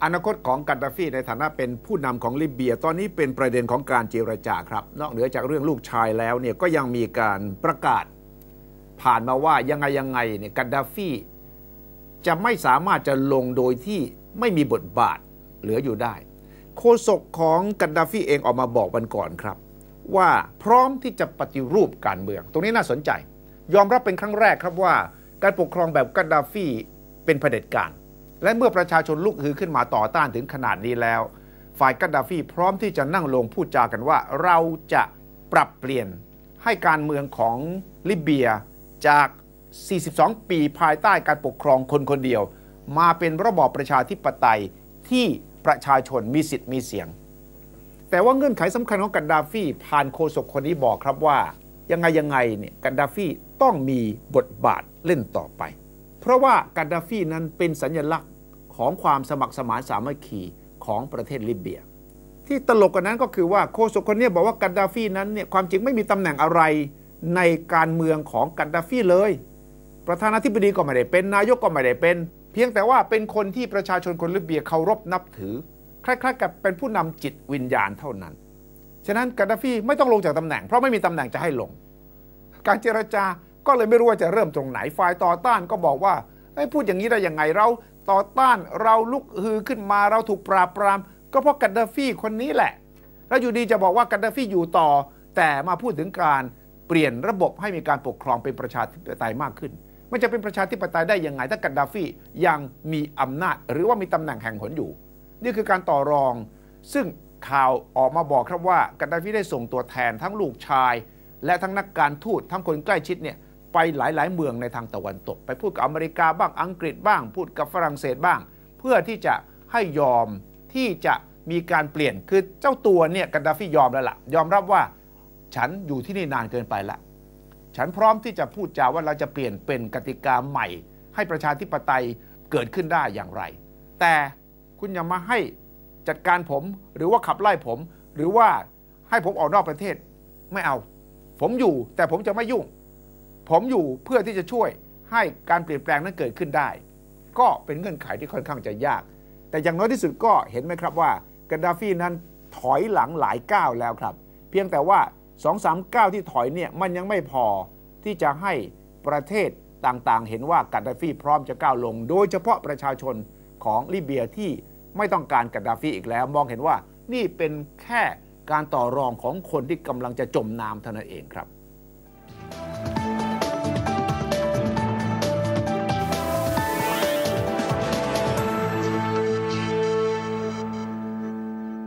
อนาคตของกัดดาฟีในฐานะเป็นผู้นำของลิเบียตอนนี้เป็นประเด็นของการเจรจาครับนอกเหนือจากเรื่องลูกชายแล้วเนี่ยก็ยังมีการประกาศผ่านมาว่ายังไงเนี่ยกัดดาฟีจะไม่สามารถจะลงโดยที่ไม่มีบทบาทเหลืออยู่ได้โฆษกของกัดดาฟีเองออกมาบอกวันก่อนครับว่าพร้อมที่จะปฏิรูปการเมืองตรงนี้น่าสนใจยอมรับเป็นครั้งแรกครับว่าการปกครองแบบกัดดาฟีเป็นเผด็จการและเมื่อประชาชนลุกฮือขึ้นมาต่อต้านถึงขนาดนี้แล้วฝ่ายกัดดาฟีพร้อมที่จะนั่งลงพูดจากันว่าเราจะปรับเปลี่ยนให้การเมืองของลิเบียจาก42 ปีภายใต้การปกครองคนคนเดียวมาเป็นระบอบประชาธิปไตยที่ประชาชนมีสิทธิ์มีเสียงแต่ว่าเงื่อนไขสำคัญของกัดดาฟีผ่านโฆษกคนนี้บอกครับว่ายังไงเนี่ยกัดดาฟีต้องมีบทบาทเล่นต่อไปเพราะว่ากัดดาฟีนั้นเป็นสัญลักษณ์ของความสมัครสมานสามัคคีของประเทศลิเบียที่ตลกกว่านั้นก็คือว่าโฆษกคนนี้บอกว่ากัดดาฟีนั้นเนี่ยความจริงไม่มีตำแหน่งอะไรในการเมืองของกัดดาฟีเลยประธานาธิบดีก็ไม่ได้เป็นนายกก็ไม่ได้เป็นเพียงแต่ว่าเป็นคนที่ประชาชนคนลิเบียเคารพนับถือคล้ายๆกับเป็นผู้นำจิตวิญญาณเท่านั้นฉะนั้นกัดดาฟีไม่ต้องลงจากตำแหน่งเพราะไม่มีตำแหน่งจะให้ลงการเจรจาก็เลยไม่รู้ว่าจะเริ่มตรงไหนฝ่ายต่อต้านก็บอกว่าพูดอย่างนี้ได้ยังไงเราต่อต้านเราลุกฮือขึ้นมาเราถูกปราบปรามก็เพราะกัดดาฟีคนนี้แหละแล้วอยู่ดีจะบอกว่ากัดดาฟีอยู่ต่อแต่มาพูดถึงการเปลี่ยนระบบให้มีการปกครองเป็นประชาธิปไตยมากขึ้นมันจะเป็นประชาธิปไตยได้ยังไงถ้ากัดดาฟียังมีอำนาจหรือว่ามีตำแหน่งแห่งหนอยู่นี่คือการต่อรองซึ่งข่าวออกมาบอกครับว่ากัดดาฟีได้ส่งตัวแทนทั้งลูกชายและทั้งนักการทูตทั้งคนใกล้ชิดเนี่ยไปหลายเมืองในทางตะวันตกไปพูดกับอเมริกาบ้างอังกฤษบ้างพูดกับฝรั่งเศสบ้างเพื่อที่จะให้ยอมที่จะมีการเปลี่ยนคือเจ้าตัวเนี่ยกัดดาฟียอมแล้วล่ะยอมรับว่าฉันอยู่ที่นี่นานเกินไปละฉันพร้อมที่จะพูดจาว่าเราจะเปลี่ยนเป็นกติกาใหม่ให้ประชาธิปไตยเกิดขึ้นได้อย่างไรแต่คุณอย่ามาให้จัดการผมหรือว่าขับไล่ผมหรือว่าให้ผมออกนอกประเทศไม่เอาผมอยู่แต่ผมจะไม่ยุ่งผมอยู่เพื่อที่จะช่วยให้การเปลี่ยนแปลงนั้นเกิดขึ้นได้ก็เป็นเงื่อนไขที่ค่อนข้างจะยากแต่อย่างน้อยที่สุดก็เห็นไหมครับว่ากัดดาฟีนั้นถอยหลังหลายก้าวแล้วครับเพียงแต่ว่า 2-3 ก้าวที่ถอยเนี่ยมันยังไม่พอที่จะให้ประเทศต่างๆเห็นว่ากัดดาฟีพร้อมจะก้าวลงโดยเฉพาะประชาชนของลิเบียที่ไม่ต้องการกัดดาฟีอีกแล้วมองเห็นว่านี่เป็นแค่การต่อรองของคนที่กำลังจะจมน้ำเท่านั้นเองครับ